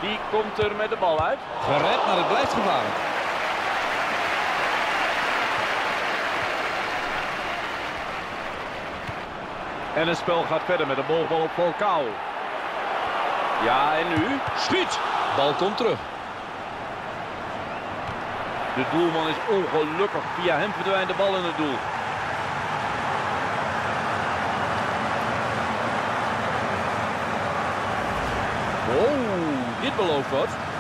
Die komt er met de bal uit. Gered, maar het blijft gevaarlijk. En het spel gaat verder met de bal op Falcao. Ja, en nu? Schiet! Bal komt terug. De doelman is ongelukkig. Via hem verdwijnt de bal in het doel. Oh, dit belooft wat.